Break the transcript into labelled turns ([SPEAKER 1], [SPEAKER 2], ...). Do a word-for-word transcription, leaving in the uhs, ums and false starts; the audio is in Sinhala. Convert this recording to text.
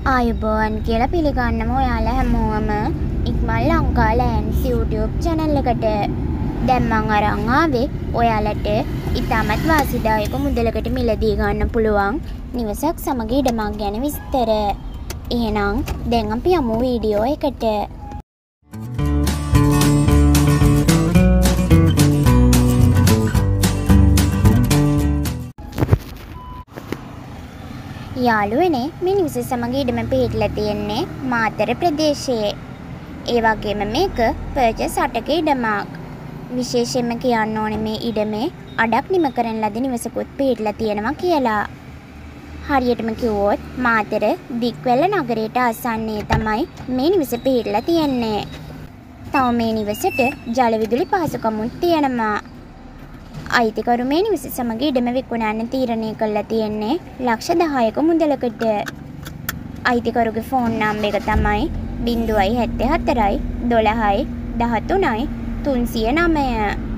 [SPEAKER 1] ආයුබෝවන් කියලා පිළිගන්නම ඔයාලා හැමෝම ඉක්මන් ලංකා ලෑන්ඩ්ස් YouTube channel එකට. දැන් මම අරන් ආවේ ඔයාලට ඉතාමත් වාසිදායක මුදලකට මිලදී ගන්න පුළුවන් නිවසක් සමග ඉඩමක් ගැන විස්තර. එහෙනම් දැන් අපි යමු වීඩියෝ එකට. යාළුවනේ මේ නිවස සමග ඉඩම පිහිටලා තියෙන්නේ මාතර ප්‍රදේශයේ. ඒ වගේම මේක පර්චස් අටක ඉඩමක්. විශේෂයෙන්ම කියන්න ඕනේ මේ ඉඩමේ අඩක් නිම කරන ලද නිවසකුත් පිහිටලා තියෙනවා කියලා. හරියටම කිව්වොත් මාතර දික්වැල නගරයට ආසන්නයේ තමයි මේ නිවස පිහිටලා තියෙන්නේ. තව මේ නිවසට ජල විදුලි පහසුකමුත් තියෙනවා. අයිතිකරු මේ නිවස සමග ඉඩම විකුණන්න තීරණය කළා තියෙන්නේ ලක්ෂ දහයක මුදලකට. අයිතිකරුගේ ෆෝන් නම්බර් එක තමයි ज़ीरो सात सात दो ज़ीरो दो तीन ज़ीरो नौ.